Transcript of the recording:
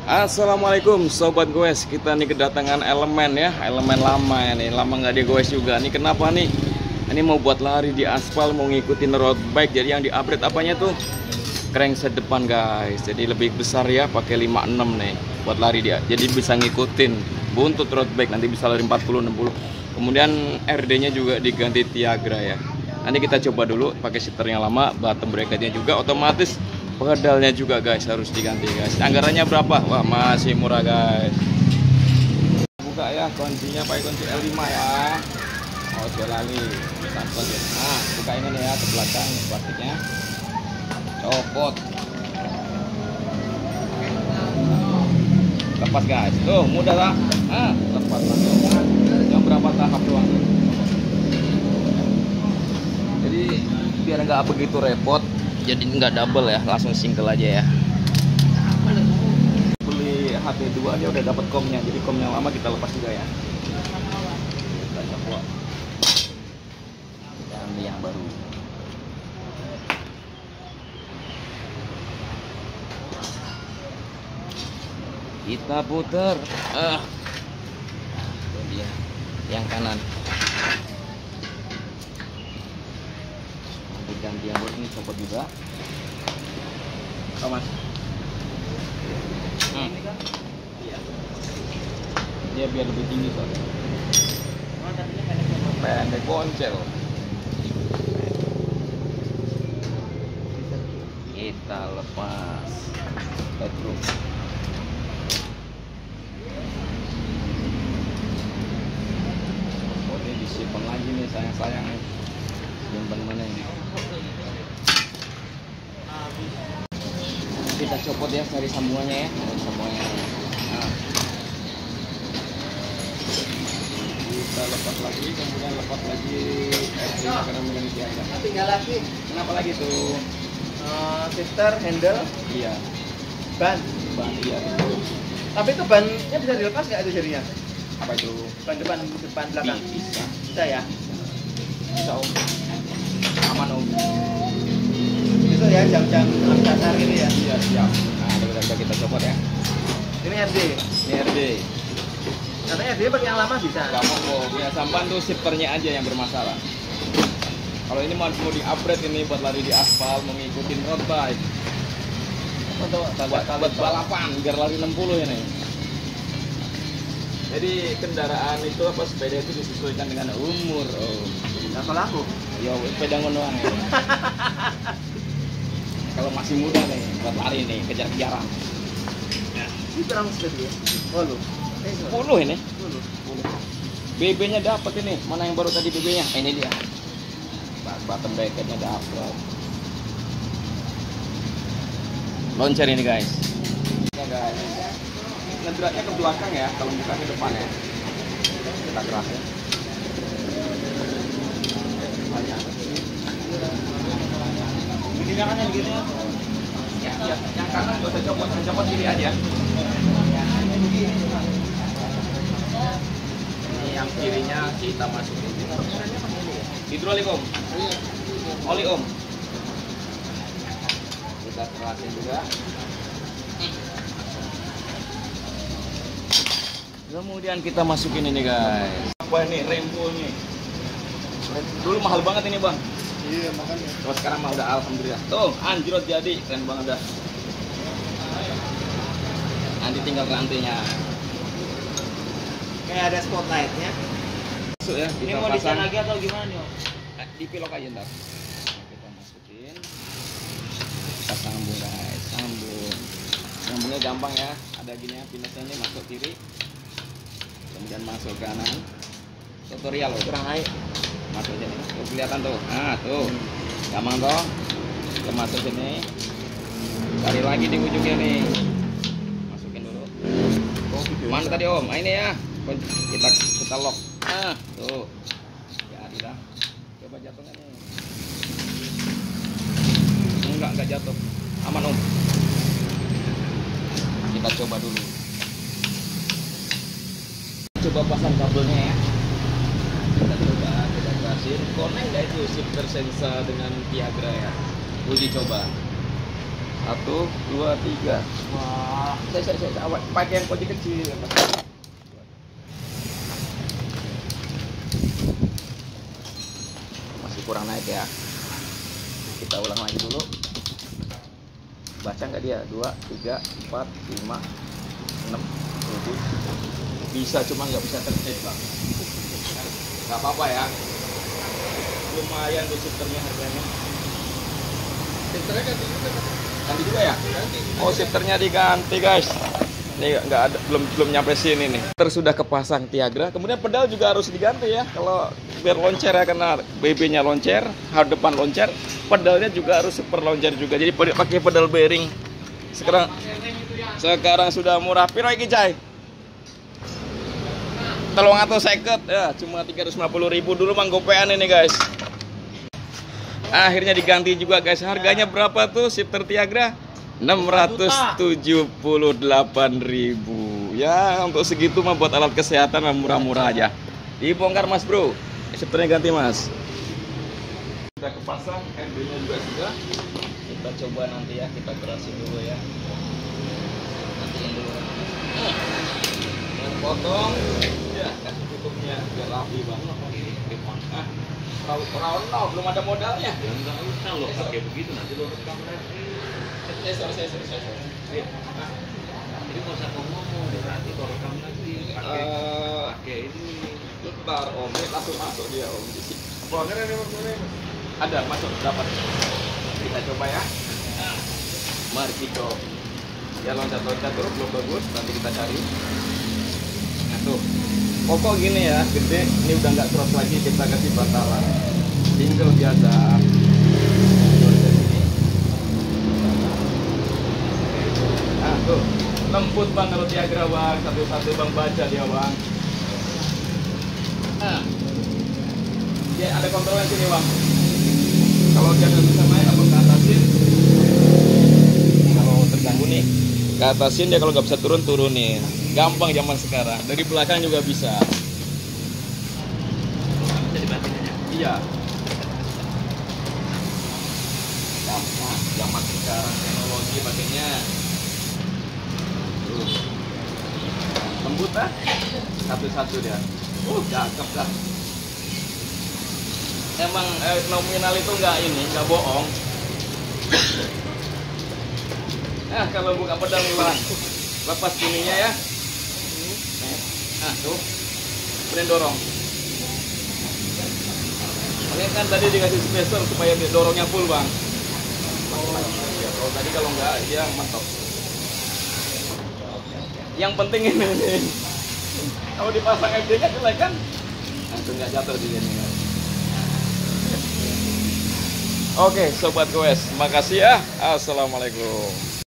Assalamualaikum sobat goes, kita nih kedatangan elemen ya, elemen lama ya nih, lama nggak digoes juga. Nih kenapa nih? Ini mau buat lari di aspal, mau ngikutin road bike. Jadi yang di upgrade apanya tuh? Crankset depan guys. Jadi lebih besar ya, pakai 56 nih buat lari dia. Jadi bisa ngikutin buntut road bike, nanti bisa lari 40 60. Kemudian RD-nya juga diganti Tiagra ya. Nanti kita coba dulu pakai shifter yang lama, bottom bracketnya juga otomatis. Pedalnya juga guys harus diganti guys. Anggarannya berapa? Wah masih murah guys. Buka ya kuncinya, pakai kunci L5 ya. Oh lali. Nah buka ini nih ya ke belakang plastiknya. Copot. Lepas guys. Tuh mudah lah. Nah lepas langsung. Yang berapa tahap doang. Jadi biar nggak begitu repot. Jadi nggak double ya, langsung single aja ya. Beli HP2 dia udah dapat komnya, jadi kom yang lama kita lepas juga ya. Kita coba ganti yang baru. Kita puter. Itu dia yang kanan. Ganti yang baru ini copot juga. Oh mas. Iya. Dia biar lebih tinggi soalnya. Pendek boncel. Kita lepas. Petruk. Oh ini disimpan lagi nih sayang-sayang nih. Simpan mana ini? Kita copot ya, cari sambungannya ya, sambungannya. Nah. Kita lepas lagi, kemudian lepas lagi karena menjadi tiada. Tinggal lagi. Kenapa lagi tuh? Shifter, handle, Iya. ban. Iya. Tapi itu bannya bisa dilepas nggak itu jadinya? Apa itu? Ban depan, belakang. Bisa. Bisa ya? Bisa om. Aman om. Itu ya jam-jam dasar ini ya. Iya siap. Nah udah kita copot ya. Ini RD. Ini RD. Katanya RD pakai yang lama bisa. Gak mau punya sampan tuh shifternya aja yang bermasalah. Kalau ini mau di-upgrade ini buat lari di aspal, mau ngikutin road bike. Buat balapan, biar lari 60 ya nih. Jadi kendaraan itu apa sepeda itu disesuaikan dengan umur. Oh. Nah kalau aku? Ya sepeda ngonoan ya. Kalau masih muda nih, buat lari nih, kejar-kejaran. Ini kurang speed ya? 10 ini. 10. BB-nya dapat ini. Mana yang baru tadi BB-nya? Ini dia. Bottom bracket-nya dapat. Launcher ini guys. Ya guys. Ngegeraknya ke belakang ya, kalau buka ke depan ya. Kita gerak ya. Ini jangannya gitu ya. Ya, yang kanan gak usah copot, yang copot kiri aja. Ini yang kirinya kita masukin. Hidrolik om. Oli om. Kita kerasin juga. Kemudian kita masukin ini guys. Apa ini rainbow nih? Dulu mahal banget ini bang. Iya makanya. Terus sekarang mah udah alhamdulillah. Tuh anjrot jadi keren banget dah. Nanti tinggal rantainya. Kayak ada spotlightnya. Masuk ya. Ini mau desain lagi atau gimana nih om? Dipilok aja ntar. Kita masukin. Kita sambung guys, sambung. Sambungnya gampang ya. Ada gini ya, pinasnya ini masuk kiri. Kemudian masuk kanan. Tutorial loh. Kurang naik. Masuk sini. Tuh kelihatan tuh. Nah, tuh. Gampang toh. Kita masuk sini. Cari lagi di ujungnya nih. Masukin dulu. Oh, gitu. Mana tadi om? Nah, ini ya. Kita lock. Nah, tuh. Jadi dah. Coba jatuh nggak nih? Enggak jatuh. Aman om. Kita coba dulu. Coba pasang kabelnya ya. Kita coba, kita jelasin. Connect nggak itu shifter Sensa dengan Tiagra ya? Uji coba. 1, 2, 3. Wah. Saya awak pakai yang kunci kecil. Masih kurang naik ya. Kita ulang lagi dulu. Baca nggak dia? 2, 3, 4, 5, 6, 7. Bisa, cuma nggak bisa tertib bang. Nggak apa-apa ya. Lumayan tuh shifternya harganya. Shifternya ganti juga. Ganti juga ya? Ganti. Oh, shifternya diganti guys. Ini nggak ada, belum nyampe sini nih. Sudah kepasang Tiagra. Kemudian pedal juga harus diganti ya. Kalau biar loncer ya, karena BB-nya loncer, hard depan loncer, pedalnya juga harus super loncer juga. Jadi pakai pedal bearing. Sekarang sudah murah. Piro iki cai? Tolong atau seket ya, cuma 350.000 dulu mang gopean ini guys. Akhirnya diganti juga guys. Harganya berapa tuh shifter Tiagra? 678.000. Ya, untuk segitu mah buat alat kesehatan mah murah-murah aja. Dibongkar Mas Bro. Shifternya ganti Mas. Kita kepasang, RB-nya juga sudah. Kita coba nanti ya, kita kerasin dulu ya. Nantiin dulu. Potong. Ya, kasih tutupnya biar rapi banget. Ah, Rawon belum ada modalnya. Ya enggak usah lo pakai begitu, nanti lo rekam lagi. Sorry. Jadi nggak usah ngomong, nanti lo rekam lagi. Pakai ini. Bentar Om, ini langsung masuk dia Om. Ada, masuk, dapat. Kita coba ya. Mari kita. Ya loncat-loncat terus, belum bagus. Nanti kita cari. Nah tuh, pokok gini ya, gede. Ini udah nggak cross lagi, kita kasih bantalan. Single biasa. Nah tuh, lembut bang kalau Tiagra bang. Satu-satu bang baca dia bang. Nah, dia ada kontrolnya sini bang. Kalau dia nggak bisa main, apa ke atasin? Kalau terganggu nih, ke atasin dia. Kalau nggak bisa turun, turunin. Gampang zaman sekarang. Dari belakang juga bisa. Bisa dibanting aja. Iya. Gampang. Zaman sekarang teknologi pakainya. Tuh. Lembut ah. Satu-satu dia. Cakep dah. Emang nominal itu nggak bohong. Nah, kalau buka pedal bang, lepas ininya ya. Nah tuh, kemudian dorong. Ini kan tadi dikasih spacer supaya dorongnya full bang. Kalau tadi kalau nggak dia mentok. Yang penting ini. Kalau dipasang FD-nya jelek kan, langsung nggak jatuh di sini. Oke, sobat goes, makasih ya. Assalamualaikum.